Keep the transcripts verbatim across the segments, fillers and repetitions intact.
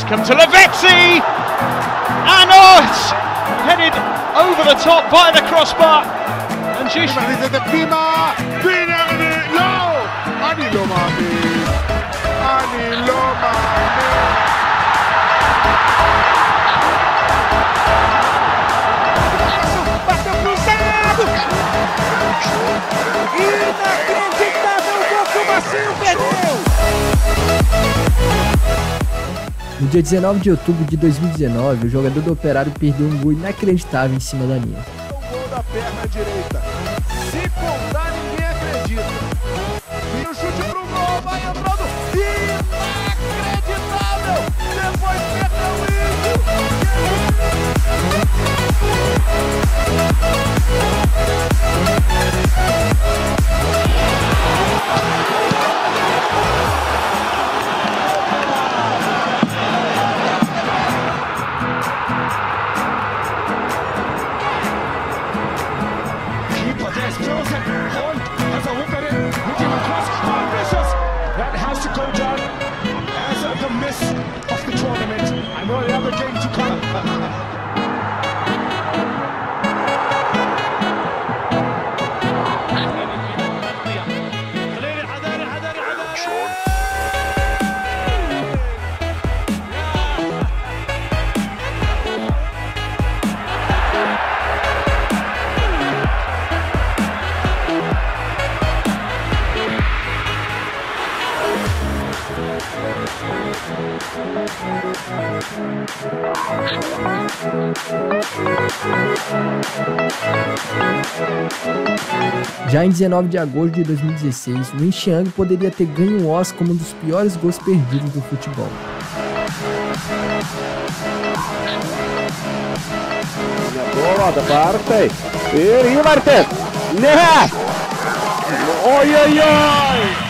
come to Lavezzi, and oh, it's headed over the top by the crossbar. And Jish. Inacreditável, gol que o Marcinho perdeu! No dia dezenove de outubro de dois mil e dezenove, o jogador do Operário perdeu um gol inacreditável em cima da linha. O gol da perna direita. Se contar, ninguém acredita. E o chute pro gol, vai entrando. Inacreditável! Depois perdeu isso! That has to go down as the miss of the tournament. I know the other game to come. Já em dezenove de agosto de dois mil e dezesseis, o Xiang poderia ter ganho o Oscar como um dos piores gols perdidos do futebol. Bola da parte. E Martin. Ne! Oj oj oj!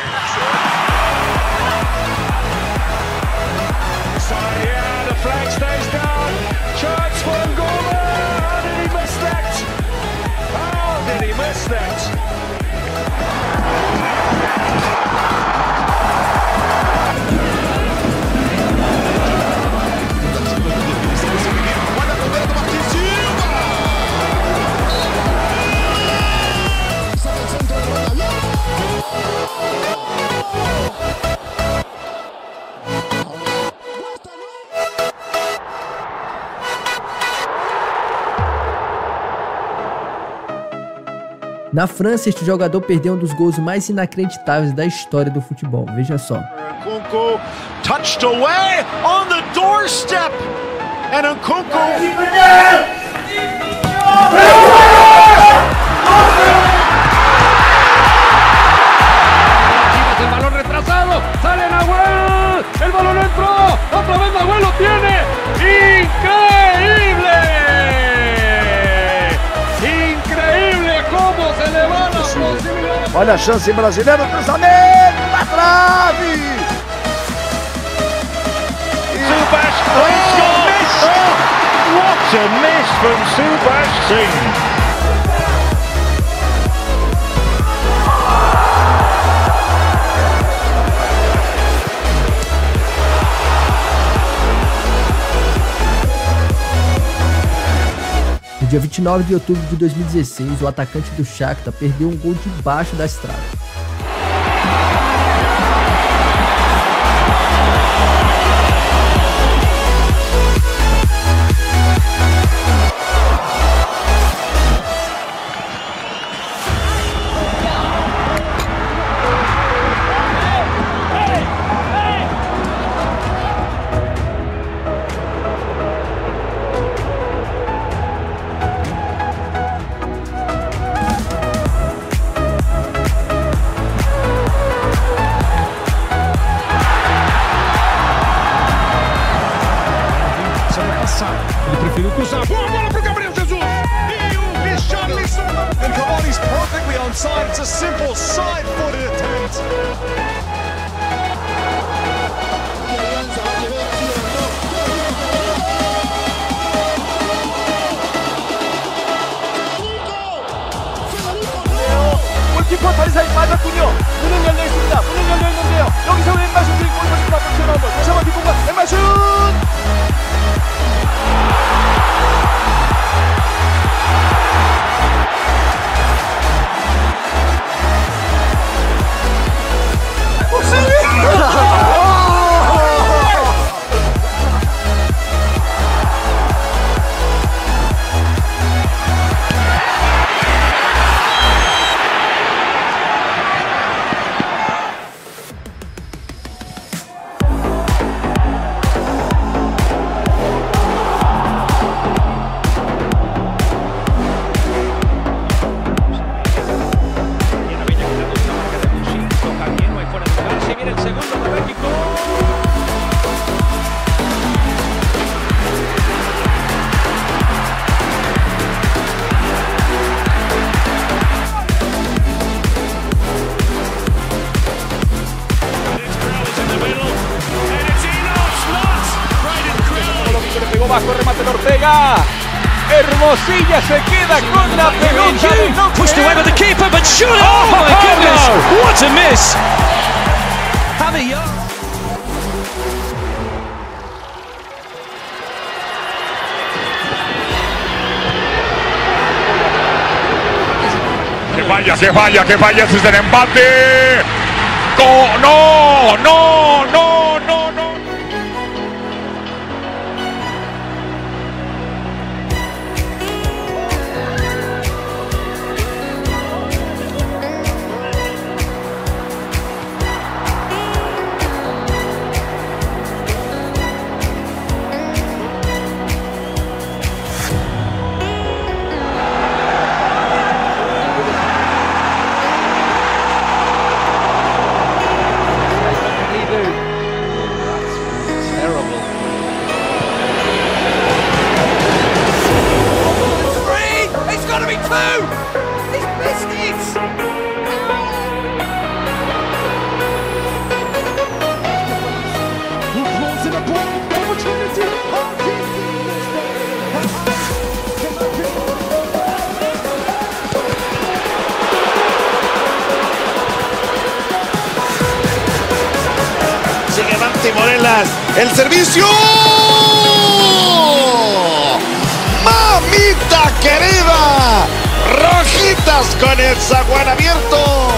Flag stays down. Chance for Ngoma. How did he miss that? How did he miss that? Na França, este jogador perdeu um dos gols mais inacreditáveis da história do futebol. Veja só. Nkunku touched away on the doorstep, and Nkunku. El balón retrasado, sale Nahuel, el balón entró, otra vez Nahuel lo tiene, increíble, increíble cómo se le va la posibilidad. Olha a chance brasileira, cruzamento na trave. Subhash, oh, missed! Oh, what a miss from Subhash Singh! No dia vinte e nove de outubro de dois mil e dezesseis, o atacante do Shakhtar perdeu um gol debaixo das traves. Ele preferiu cruzar. Boa bola pro Gabriel Jesus. E o Richarlison. And Cavani's perfectly onside. It's a simple side-footed attempt. 골키퍼 더 이상 맞았군요. 문은 열려 있습니다. 문은 열려 있는데요. 여기서 왼발 슈팅 골키퍼 Ronaldo, bersama di punggung, lempar shoot. Bajo remate de Ortega. Hermosilla se queda con la pelota. Pushed away by the keeper, but surely, oh, oh my goodness, no. What a miss! Javi Young. Que falla, que falla, que falla, ese es el embate. ¡No, no, no, no, no, no! Sigue Manti Morelas, el servicio. Mamita querida, rojitas con el zaguán abierto.